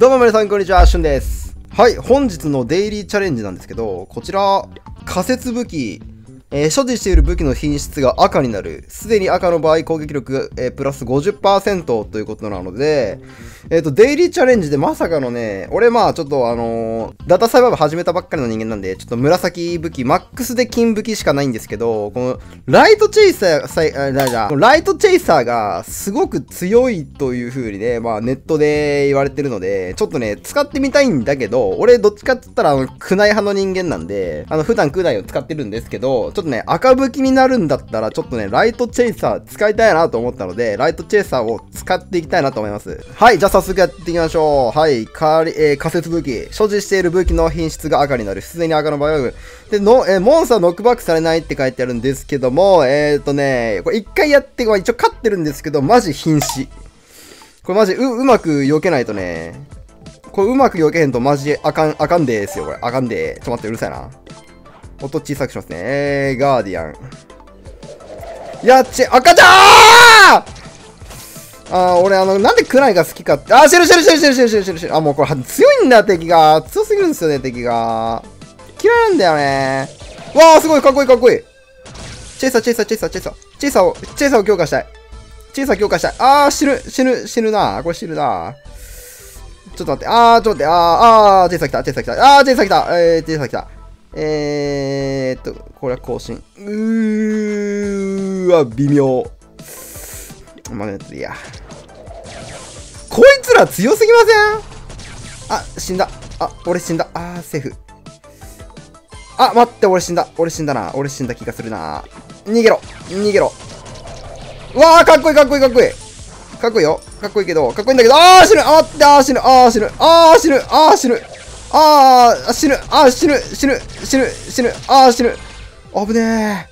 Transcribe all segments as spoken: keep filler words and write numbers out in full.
どうも皆さんこんにちは、しゅんです。はい、本日のデイリーチャレンジなんですけど、こちら、仮説武器、えー、所持している武器の品質が赤になる。すでに赤の場合、攻撃力、えー、プラス ごじゅっパーセント ということなので、えっと、デイリーチャレンジでまさかのね、俺まあちょっとあのー、ダタサイバーブ始めたばっかりの人間なんで、ちょっと紫武器、マックスで金武器しかないんですけど、この、ライトチェイサー、さいあだだライトチェイサーがすごく強いという風にね、まあネットで言われてるので、ちょっとね、使ってみたいんだけど、俺どっちかって言ったら、あの、クナイ派の人間なんで、あの、普段クナイを使ってるんですけど、ちょっとね、赤武器になるんだったら、ちょっとね、ライトチェイサー使いたいなと思ったので、ライトチェイサーを使っていきたいなと思います。はい、じゃあ早速やっていきましょう。はい、かり、えー、仮説武器。所持している武器の品質が赤になる。すでに赤の場合は、で、の、えー、モンスターノックバックされないって書いてあるんですけども、えーとね、これ一回やって、一応勝ってるんですけど、マジ瀕死。これマジ、う、うまく避けないとね、これうまく避けへんとマジあかん、あかんでーすよ、これ。あかんでー。ちょっと待って、うるさいな。音小さくしますね。えー、ガーディアン。やっち、赤ちゃーあー、俺あの、なんでクナイが好きかって、あー、死ぬ死ぬ死ぬ死ぬ死ぬ死ぬ死ぬ死ぬ。あ、もうこれ強いんだよ、敵が。強すぎるんですよね、敵が。嫌いなんだよね。わー、すごい、かっこいいかっこいい。チェイサー、チェイサー、チェイサー、チェイサー。チェイサーを、チェイサーを強化したい。チェイサー強化したい。あー、死ぬ、死ぬ、死ぬな。これ死ぬな。ちょっと待って、あー、ちょっと待って、あー、あー、チェイサー来た、チェイサー来た。あー、チェイサー来た。えー、チェイサー来た。えーっと、これは更新。うーわ、微妙。まあ、いや。こいつら強すぎません？あ、死んだ。あ、俺死んだ。あー、セーフ。あ、待って、俺死んだ。俺死んだな。俺死んだ気がするな。逃げろ。逃げろ。うわー、かっこいいかっこいいかっこいい。かっこいいよ。かっこいいけど、かっこいいんだけど、あー、死ぬ。あー、あー、死ぬ。あー、死ぬ。あー、死ぬ。あー、死ぬ。あー、死ぬ。あー、死ぬ。死ぬ。死ぬ。死ぬ。あー、死ぬ。危ね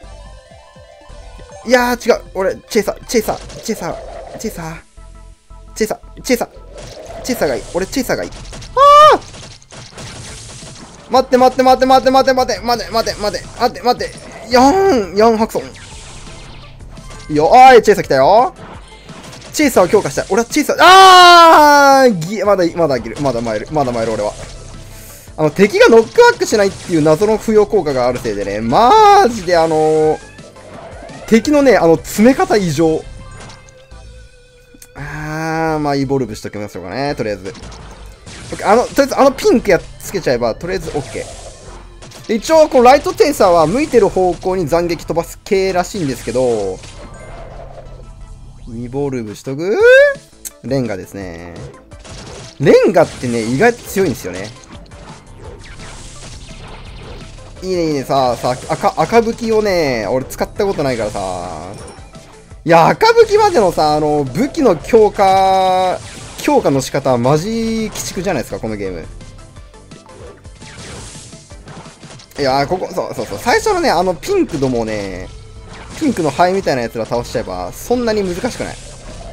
ー。いやー、違う。俺、チェイサー、チェイサー、チェイサー、チェイサー、チェイサー、チェイサー、チェイサーがいい。俺、チェイサーがいい。あー待って待って待って待って待って待って待って待って待って待って待って。よん、よんハクソン。いいよ。おーい、チェイサー来たよ。チェイサーを強化したい。俺はチェイサー、あーぎ、まだ、まだいける。まだ参る。まだ参る、俺は。あの、敵がノックバックしないっていう謎の付与効果があるせいでね、マジであのー、敵のね、あの、詰め方異常。あー、まあ、イボルブしときましょうかね、とりあえず。あの、とりあえず、あのピンクやっつけちゃえば、とりあえず OK。で、一応、このライトチェイサーは向いてる方向に斬撃飛ばす系らしいんですけど、イボルブしとく？レンガですね。レンガってね、意外と強いんですよね。いいね、いいね。さあ、さあ、赤、赤武器をね、俺使ったことないからさ。いや、赤武器までのさ、あの、武器の強化、強化の仕方はマジ鬼畜じゃないですか、このゲーム。いや、ここ、そうそうそう。最初のね、あのピンクどもをね、ピンクの灰みたいなやつら倒しちゃえば、そんなに難しくない。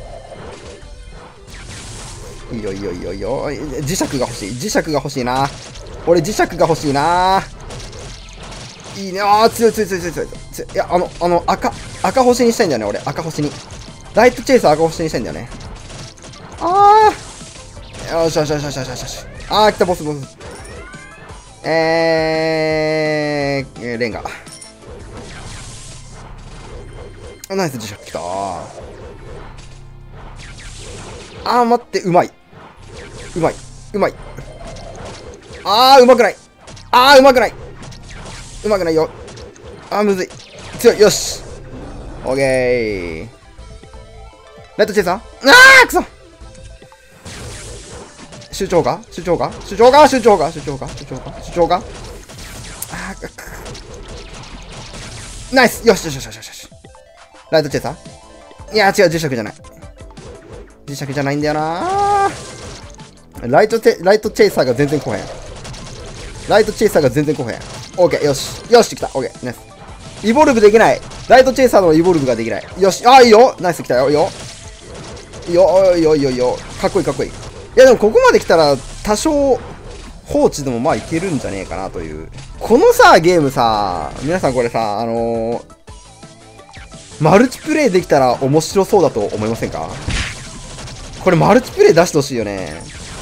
いいよいいよいいよいいよ。磁石が欲しい。磁石が欲しいな。俺磁石が欲しいな。いいね。ああ、強い強い強い強い強い。いや、あの、あの、赤、赤星にしたいんだよね、俺。赤星に。ライトチェイサー赤星にしたいんだよね。ああ。よしよしよしよしよしよし。ああ、来た、ボスボス。えー、レンガ。ナイス磁石来た。あー、待って、うまい。うまい。うまい。あー、うまくない。あー、うまくない。うまくないよ。あー、むずい。強い。よし。オッケー。ライトチェイサー？あー、くそ。集長か集長か集長か集長か集長か集長か集長かあー、ナイス。よしよしよしよしよし。ライトチェイサー？いやー、違う、磁石じゃない。磁石じゃないんだよなー。ライトチェ、ライトチェイサーが全然来へん。ライトチェイサーが全然来へん。オッケー、よし。よし、来た。オッケー、ナイス。イボルブできない。ライトチェイサーのイボルブができない。よし。あー、いいよ。ナイス、来たよ。いいよ。いいよ、いいよ、いいよ、いいよ。かっこいい、かっこいい。いや、でもここまで来たら、多少、放置でもまあいけるんじゃねえかなという。このさ、ゲームさ、皆さんこれさ、あのー、マルチプレイできたら面白そうだと思いませんか？これマルチプレイ出してほしいよね。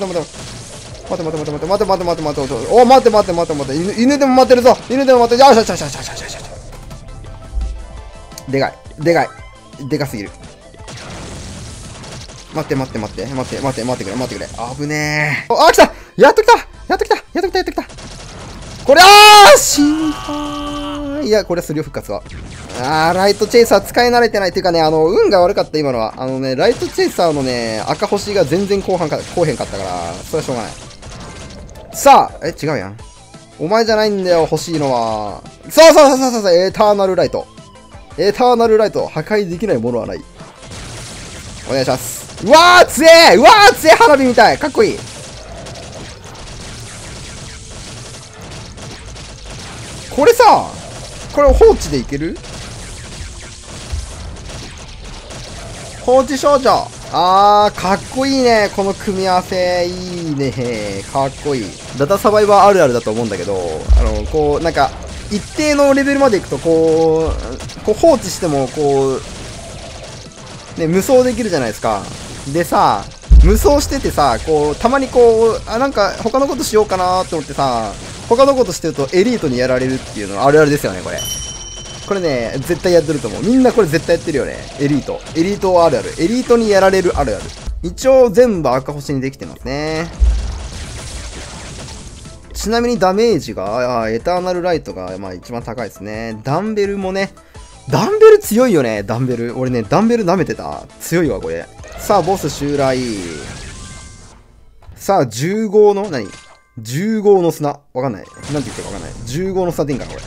待って待って待って待って待って待って待って待って待って待ってお待って待って待って待って犬犬でも待ってるぞ犬でも待ってるよしよしよしよしよしよしよしでかいでかいでかすぎる待って待って待って待って待って待ってくれ待ってくれ危ねえあ来たやっと来たやっと来たやっと来たやっと来たこれあー死んだいやこれはスリー復活はあーライトチェイサー使い慣れてないっていうかねあの運が悪かった今のはあのねライトチェイサーのね赤星が全然後半か後へんかったからそれはしょうがないさあえ違うやんお前じゃないんだよ欲しいのはそうそうそうそうそうエターナルライトエターナルライト破壊できないものはないお願いしますうわー強えうわー強え花火みたいかっこいいこれさこれ放置でいける放置少女あーかっこいいねこの組み合わせいいねかっこいいダタサバイバーあるあるだと思うんだけどあのこうなんか一定のレベルまでいくとこうこう放置してもこうね無双できるじゃないですかでさ無双しててさこうたまにこうあなんか他のことしようかなと思ってさ他のことしてるとエリートにやられるっていうのはあるあるですよねこれこれね絶対やってると思うみんなこれ絶対やってるよねエリートエリートあるあるエリートにやられるあるある一応全部赤星にできてますねちなみにダメージがエターナルライトがまあ一番高いですねダンベルもねダンベル強いよねダンベル俺ねダンベル舐めてた強いわこれさあボス襲来さあじゅう号の何じゅう号の砂わかんないなんて言ってるかわかんないじゅう号の砂でいいんかなこれ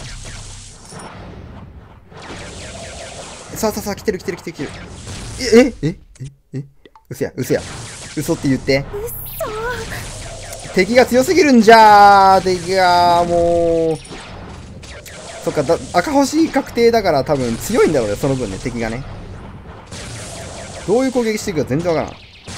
さあさあさあ来てる来てる来てる来てるえええええ嘘や嘘や嘘って言って敵が強すぎるんじゃー敵がもうそっかだ赤星確定だから多分強いんだろうねその分ね敵がねどういう攻撃していくか全然わからん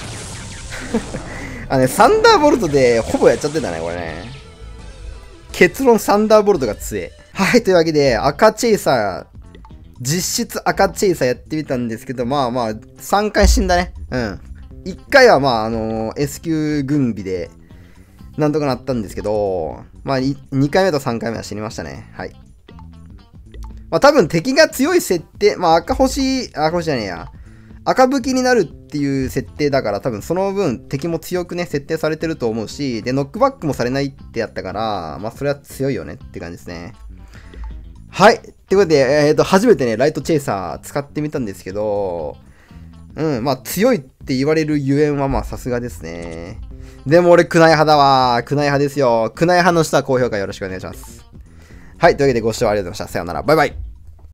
あねサンダーボルトでほぼやっちゃってたねこれね結論サンダーボルトが強いはいというわけで赤チェイサー実質赤チェイサーやってみたんですけどまあまあさんかい死んだねうんいっかいはまああのー、S 級軍備でなんとかなったんですけどまあにかいめとさんかいめは死にましたねはいまあ多分敵が強い設定まあ赤星赤星じゃねえや赤武器になるっていう設定だから多分その分敵も強くね設定されてると思うしでノックバックもされないってやったからまあそれは強いよねって感じですねはいということで、えーと、初めてねライトチェイサー使ってみたんですけどうんまあ強いって言われるゆえんはまあさすがですねでも俺クナイ派だわクナイ派ですよクナイ派の人は高評価よろしくお願いしますはいというわけでご視聴ありがとうございましたさようならバイバイ